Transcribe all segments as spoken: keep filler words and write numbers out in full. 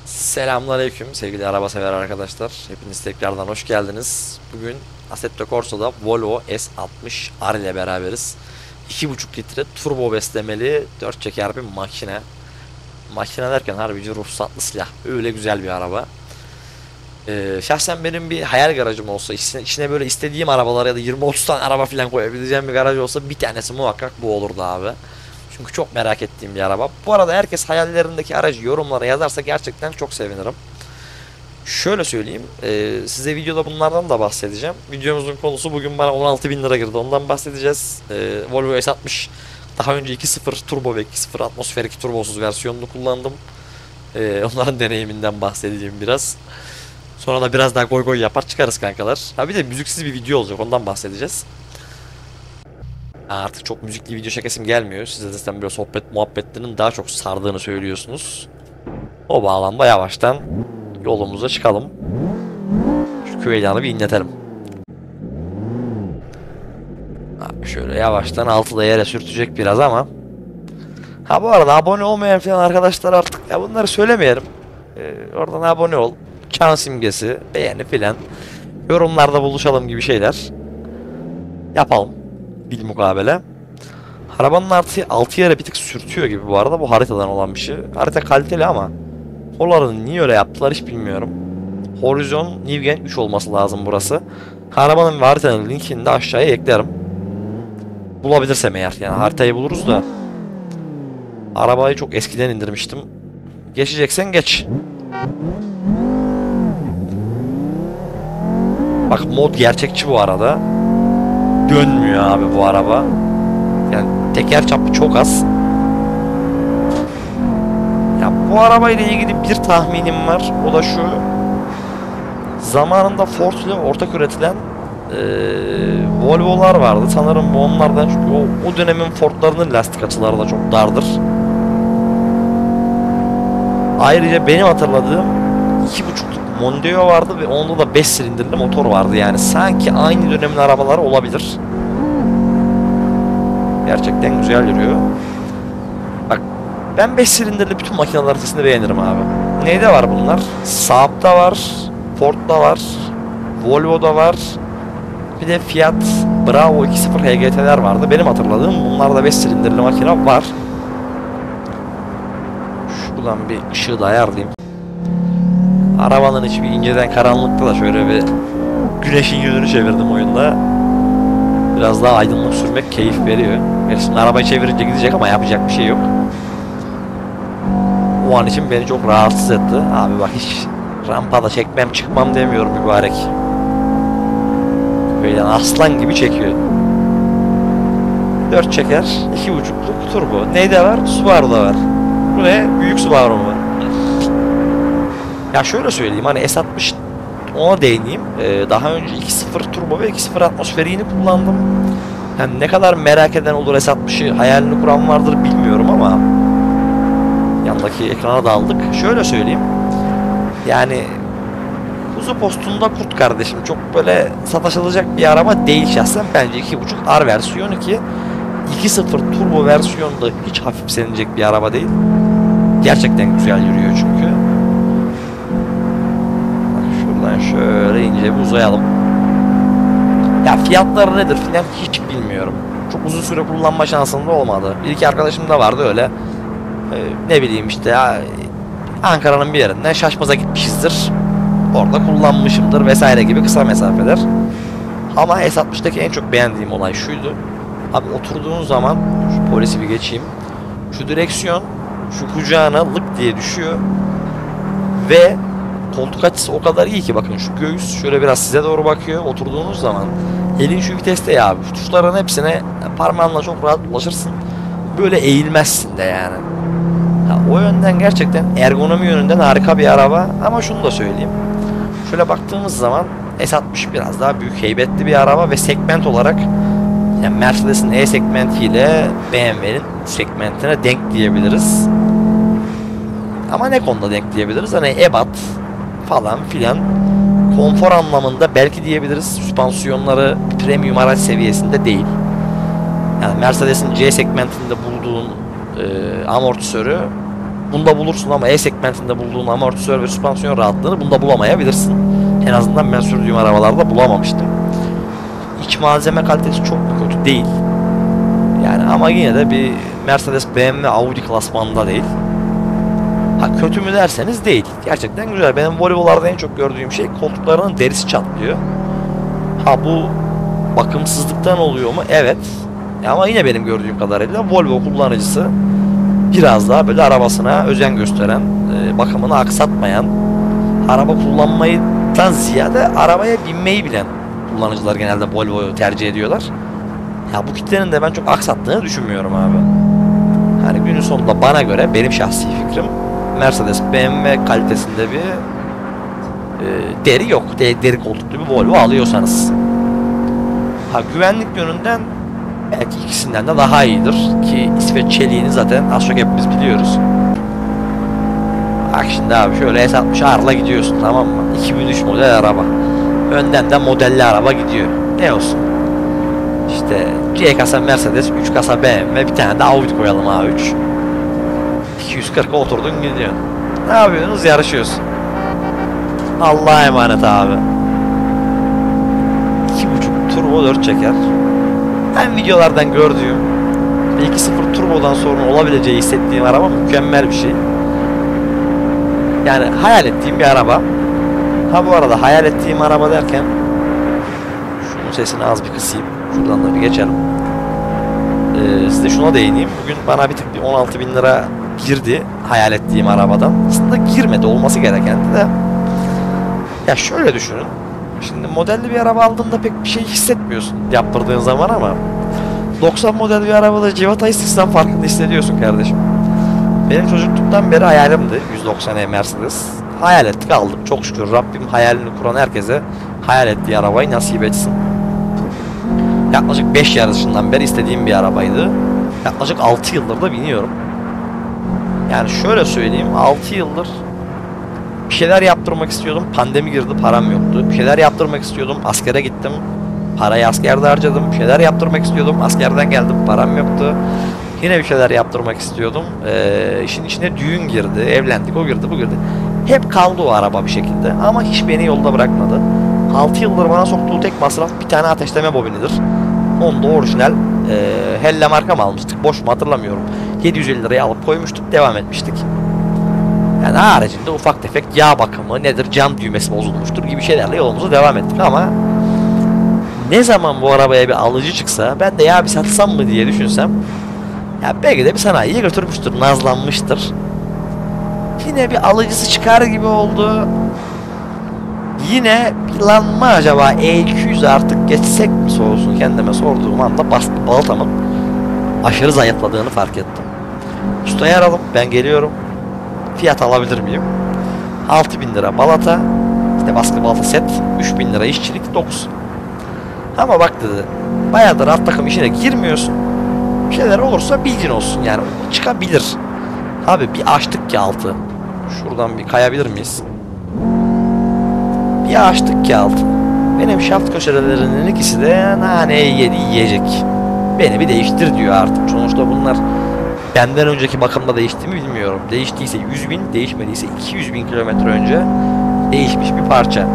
Selamünaleyküm sevgili araba sever arkadaşlar. Hepiniz tekrardan hoş geldiniz. Bugün Assetto Corsa'da Volvo S altmış R ile beraberiz. iki buçuk litre turbo beslemeli dört çeker bir makine. Makine derken harbici ruhsatlı silah. Öyle güzel bir araba. Ee, şahsen benim bir hayal garajım olsa, içine, içine böyle istediğim arabalar ya da yirmi otuz tane araba falan koyabileceğim bir garaj olsa bir tanesi muhakkak bu olurdu abi. Çünkü çok merak ettiğim bir araba. Bu arada herkes hayallerindeki aracı yorumlara yazarsa gerçekten çok sevinirim. Şöyle söyleyeyim. E, size videoda bunlardan da bahsedeceğim. Videomuzun konusu bugün bana on altı bin lira girdi. Ondan bahsedeceğiz. E, Volvo S altmış. Daha önce iki sıfır turbo ve iki sıfır atmosferik turbosuz versiyonunu kullandım. E, onların deneyiminden bahsedeceğim biraz. Sonra da biraz daha goy goy yapar çıkarız kankalar. Ha bir de müziksiz bir video olacak. Ondan bahsedeceğiz. Artık çok müzikli video çekesim gelmiyor. Size zaten böyle sohbet muhabbetlerinin daha çok sardığını söylüyorsunuz. O bağlamda yavaştan yolumuza çıkalım. Şu küveylanı bir inletelim. Abi şöyle yavaştan altıda yere sürtecek biraz ama. Ha bu arada abone olmayan falan arkadaşlar artık ya bunları söylemeyelim. Ee, oradan abone ol. Çan simgesi, beğeni filan. Yorumlarda buluşalım gibi şeyler. Yapalım. Bil mukabele. Arabanın artı altı yere bir tık sürtüyor gibi bu arada. Bu haritadan olan bir şey. Harita kaliteli ama Polar'ın niye öyle yaptılar hiç bilmiyorum. Horizon Nivgen üç olması lazım burası. Arabanın ve haritanın linkini de aşağıya eklerim. Bulabilirsem eğer. Yani haritayı buluruz da. Arabayı çok eskiden indirmiştim. Geçeceksen geç. Bak mod gerçekçi bu arada. Dönmüyor abi bu araba. Yani teker çapı çok az. Ya bu arabayla ilgili bir tahminim var. O da şu. Zamanında Ford ile ortak üretilen ee, Volvo'lar vardı. Sanırım bu onlardan çünkü o, o dönemin Ford'larının lastik açıları da çok dardır. Ayrıca benim hatırladığım iki buçukluk Mondeo vardı ve onda da beş silindirli motor vardı. Yani sanki aynı dönemin arabaları olabilir. Gerçekten güzel yürüyor. Bak ben beş silindirli bütün makineler sesini beğenirim abi. Neyde var bunlar? Saab'da var, Ford'da var, Volvo'da var. Bir de Fiat Bravo iki sıfır H G T'ler vardı. Benim hatırladığım bunlarda beş silindirli makine var. Şuradan bir ışığı da ayarlayayım. Arabanın içi bir inceden karanlıkta da şöyle bir güneşin yönünü çevirdim oyunda. Biraz daha aydınlık sürmek keyif veriyor. Şimdi arabayı çevirince gidecek ama yapacak bir şey yok. O an için beni çok rahatsız etti. Abi bak hiç rampada çekmem çıkmam demiyorum mübarek. Böyle aslan gibi çekiyor. dört çeker, iki buçukluk turbo. Neyde var? Subaru'da var. Bu ne? Büyük Subaru mu? Ya şöyle söyleyeyim hani S altmış ona değineyim. Ee, daha önce iki sıfır turbo ve iki sıfır atmosferiğini kullandım. Yani ne kadar merak eden olur S altmışı hayalini kuran vardır bilmiyorum ama yandaki ekrana da aldık. Şöyle söyleyeyim. Yani kuzu postunda kurt kardeşim. Çok böyle sataşılacak bir araba değil şahsen. Bence iki buçuk R versiyon iki. iki sıfır turbo versiyonda hiç hafifsenecek bir araba değil. Gerçekten güzel yürüyor çünkü. Şuradan şöyle ince bir uzayalım. Ya fiyatları nedir filan hiç bilmiyorum. Çok uzun süre kullanma şansım da olmadı. Bir iki arkadaşım da vardı öyle. Ee, ne bileyim işte ya Ankara'nın bir yerinden Şaşmaz'a gitmişizdir. Orada kullanmışımdır vesaire gibi kısa mesafeler. Ama S altmıştaki en çok beğendiğim olay şuydu. Abi oturduğun zaman şu polisi bir geçeyim. Şu direksiyon şu kucağına lık diye düşüyor. Ve koltuk açısı o kadar iyi ki bakın şu göğüs şöyle biraz size doğru bakıyor oturduğunuz zaman. Elin şu viteste ya abi. Şu tuşların hepsine parmağınla çok rahat ulaşırsın. Böyle eğilmezsin de yani. Ya, o yönden gerçekten ergonomi yönünden harika bir araba. Ama şunu da söyleyeyim. Şöyle baktığımız zaman S altmış biraz daha büyük heybetli bir araba ve segment olarak yani Mercedes'in E segmentiyle B M W'nin segmentine denk diyebiliriz. Ama ne konuda denk diyebiliriz? Hani ebat falan filan konfor anlamında belki diyebiliriz. Süspansiyonları premium araç seviyesinde değil. Yani Mercedes'in C segmentinde bulduğun e, amortisörü bunda bulursun ama E segmentinde bulduğun amortisör ve süspansiyon rahatlığını bunda bulamayabilirsin. En azından ben sürdüğüm arabalarda bulamamıştım. İç malzeme kalitesi çok kötü değil. Yani ama yine de bir Mercedes, B M W, Audi klasmanında değil. Ha kötü mü derseniz değil. Gerçekten güzel. Benim Volvo'larda en çok gördüğüm şey koltuklarının derisi çatlıyor. Ha bu bakımsızlıktan oluyor mu? Evet. Ama yine benim gördüğüm kadarıyla Volvo kullanıcısı biraz daha böyle arabasına özen gösteren, e, bakımını aksatmayan, araba kullanmayıdan ziyade arabaya binmeyi bilen kullanıcılar genelde Volvo'yu tercih ediyorlar. Ya bu kitlenin de ben çok aksattığını düşünmüyorum abi. Hani günün sonunda bana göre benim şahsi fikrim Mercedes, B M W kalitesinde bir e, deri yok. De, deri koltuklu bir Volvo alıyorsanız. Ha güvenlik yönünden belki ikisinden de daha iyidir ki İsveç çeliğini zaten az çok hepimiz biliyoruz. Bak şimdi abi şöyle S altmış R'la gidiyorsun, tamam mı? iki bin üç model araba. Önden de modelli araba gidiyor. Ne olsun? İşte C kasa Mercedes, üç kasa B M W, bir tane de Audi koyalım A üç. iki yüz kırka oturdun gidiyorsun. Ne yapıyorsunuz? Yarışıyorsun. Allah'a emanet abi. iki buçuk turbo dört çeker. Ben videolardan gördüğüm iki nokta sıfır turbodan sonra olabileceği hissettiğim araba mükemmel bir şey. Yani hayal ettiğim bir araba. Ha bu arada hayal ettiğim araba derken şunun sesini az bir kısayım. Şuradan da bir geçelim. Ee, size şuna değineyim. Bugün bana bir tık bir on altı bin lira girdi hayal ettiğim arabadan. Aslında girmedi, olması gerekendi de. Ya şöyle düşünün. Şimdi modelli bir araba aldığında pek bir şey hissetmiyorsun yaptırdığın zaman ama doksan model bir arabada civatayı sıksan farkında hissediyorsun kardeşim. Benim çocukluktan beri hayalimdi yüz doksan E Mercedes. Hayal ettik, aldık. Çok şükür Rabbim hayalini kuran herkese hayal ettiği arabayı nasip etsin. Yaklaşık beş yarışından beri istediğim bir arabaydı. Yaklaşık altı yıldır da biniyorum. Yani şöyle söyleyeyim, altı yıldır bir şeyler yaptırmak istiyordum. Pandemi girdi, param yoktu. Bir şeyler yaptırmak istiyordum. Askere gittim. Parayı askerde harcadım. Bir şeyler yaptırmak istiyordum. Askerden geldim, param yoktu. Yine bir şeyler yaptırmak istiyordum. Ee, işin içine düğün girdi. Evlendik, o girdi, bu girdi. Hep kaldı o araba bir şekilde. Ama hiç beni yolda bırakmadı. altı yıldır bana soktuğu tek masraf bir tane ateşleme bobinidir. Onu da orijinal e, Hella marka mı almıştık? Boş mu hatırlamıyorum. yedi yüz elli liraya alıp koymuştuk. Devam etmiştik. Yani haricinde ufak tefek yağ bakımı nedir, cam düğmesi bozulmuştur gibi şeylerle yolumuza devam ettik ama ne zaman bu arabaya bir alıcı çıksa ben de ya bir satsam mı diye düşünsem ya belki de bir sanayiye götürmüştür, nazlanmıştır. Yine bir alıcısı çıkar gibi oldu. Yine plan mı acaba E iki yüz artık geçsek mi sorusu kendime sorduğum anda bastı baltamın aşırı zayıfladığını fark ettim. Ustayı aradım, ben geliyorum. Fiyat alabilir miyim? altı bin lira balata, işte baskı balata set, üç bin lira işçilik, dokuz. Ama bak dedi, bayağıdır alt takım işine girmiyorsun. Bir şeyler olursa bilgin olsun yani, çıkabilir. Abi bir açtık ki altı. Şuradan bir kayabilir miyiz? Bir açtık ki altı. Benim şaft köşelerinin ikisi de naneyi yedi, yiyecek. Beni bir değiştir diyor artık. Sonuçta bunlar benden önceki bakımda değişti mi bilmiyorum. Değiştiyse yüz bin, değişmediyse iki yüz bin kilometre önce değişmiş bir parça.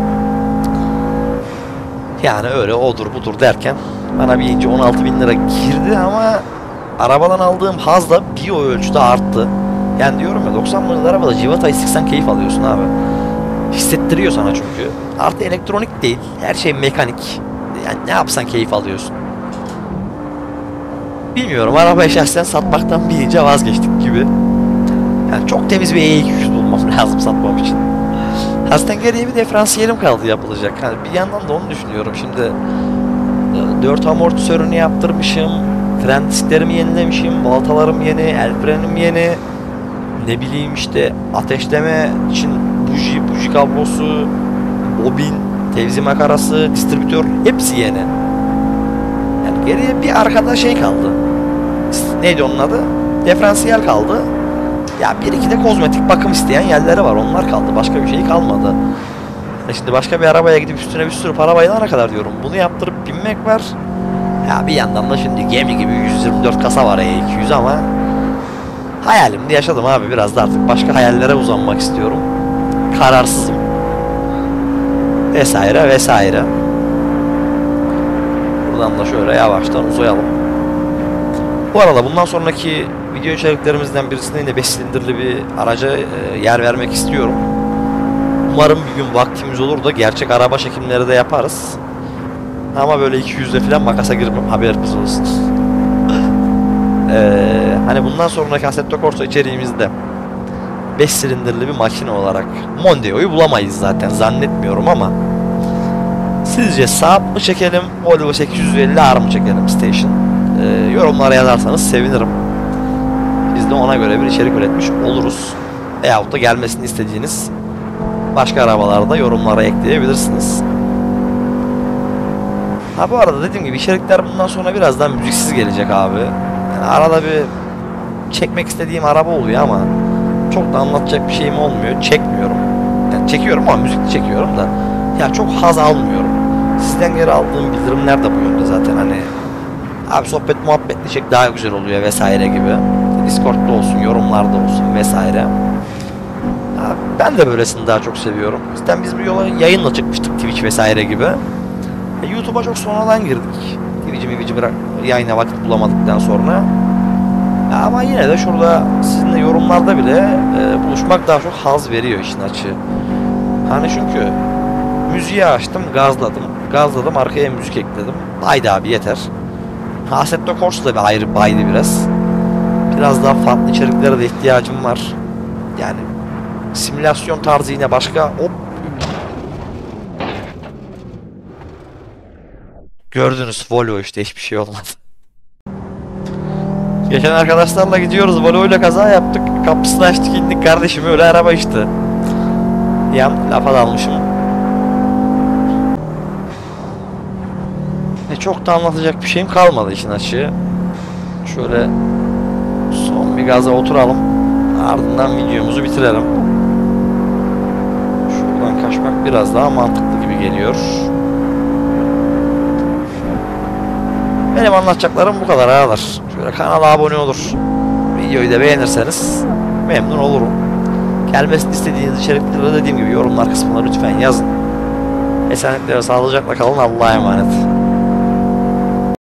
Yani öyle odur budur derken bana bir ince on altı bin lira girdi ama arabadan aldığım haz da bir o ölçüde arttı. Yani diyorum ya, doksan model arabada civatayı sıksan keyif alıyorsun abi. Hissettiriyor sana çünkü. Artı elektronik değil, her şey mekanik. Yani ne yapsan keyif alıyorsun. Bilmiyorum, arabayı şahsen satmaktan bir iyice vazgeçtik gibi. Yani çok temiz bir E iki yüz bulmam lazım satmam için. Aslında geriye bir diferansiyelim kaldı yapılacak. Yani bir yandan da onu düşünüyorum. Şimdi dört amortisörünü yaptırmışım. Fren disklerimi yenilemişim. Balatalarım yeni. El frenim yeni. Ne bileyim işte ateşleme için buji, buji kablosu, bobin, tevzi makarası, distribütör hepsi yeni. Yani geriye bir arkada şey kaldı. Neydi onun adı? Diferansiyel kaldı. Ya bir iki de kozmetik bakım isteyen yerleri var. Onlar kaldı. Başka bir şey kalmadı. E şimdi başka bir arabaya gidip üstüne bir sürü para bayılana kadar diyorum. Bunu yaptırıp binmek var. Ya bir yandan da şimdi gemi gibi yüz yirmi dört kasa var E iki yüz ama Hayalimde yaşadım abi, biraz da artık başka hayallere uzanmak istiyorum. Kararsızım. Vesaire vesaire. Buradan da şöyle yavaştan uzayalım. Bu arada bundan sonraki video içeriklerimizden birisinde yine beş silindirli bir araca e, yer vermek istiyorum. Umarım bir gün vaktimiz olur da gerçek araba çekimleri de yaparız. Ama böyle iki yüzle falan makasa girmem, haberiniz olsun. ee, hani bundan sonraki Assetto Corsa içeriğimizde beş silindirli bir makine olarak Mondeo'yu bulamayız zaten, zannetmiyorum ama sizce Saab mı çekelim, Volvo sekiz yüz elli R mı çekelim Station? Ee, yorumlara yazarsanız sevinirim. Biz de ona göre bir içerik üretmiş oluruz. Veyahut da gelmesini istediğiniz başka arabaları da yorumlara ekleyebilirsiniz. Ha bu arada dediğim gibi içerikler bundan sonra birazdan müziksiz gelecek abi. Yani arada bir çekmek istediğim araba oluyor ama çok da anlatacak bir şeyim olmuyor. Çekmiyorum. Yani çekiyorum ama müzikli çekiyorum da ya çok haz almıyorum. Sizden geri aldığım bildirimler de bu yönde zaten, hani abi sohbet muhabbetli çek daha güzel oluyor vesaire gibi. Discord'da olsun, yorumlarda olsun vesaire. Ya ben de böylesini daha çok seviyorum. Zaten biz bu yola yayınla çıkmıştık, Twitch vesaire gibi. E, YouTube'a çok sonradan girdik. Twitch'i Twitch'i bırak, yayına vakit bulamadıktan sonra. Ya ama yine de şurada sizinle yorumlarda bile e, buluşmak daha çok haz veriyor işin açığı. Hani çünkü müziği açtım, gazladım. Gazladım, arkaya müzik ekledim. Haydi abi yeter. Assetto Corsa da bir ayrı baydı biraz. Biraz daha farklı içeriklere de ihtiyacım var. Yani simülasyon tarzı yine başka. Hop. Gördünüz, Volvo işte, hiçbir şey olmadı. Geçen arkadaşlarla gidiyoruz, Volvo ile kaza yaptık. Kapısını açtık, indik kardeşim, öyle araba işte. Yan lafa dalmışım. E çok da anlatacak bir şeyim kalmadı işin açığı. Şöyle son bir gaza oturalım. Ardından videomuzu bitirelim. Şuradan kaçmak biraz daha mantıklı gibi geliyor. Benim anlatacaklarım bu kadar ağlar. Şöyle kanala abone olur, videoyu da beğenirseniz memnun olurum. Gelmesini istediğiniz içerikleri dediğim gibi yorumlar kısmına lütfen yazın. Esenlikle ve sağlıcakla kalın. Allah'a emanet.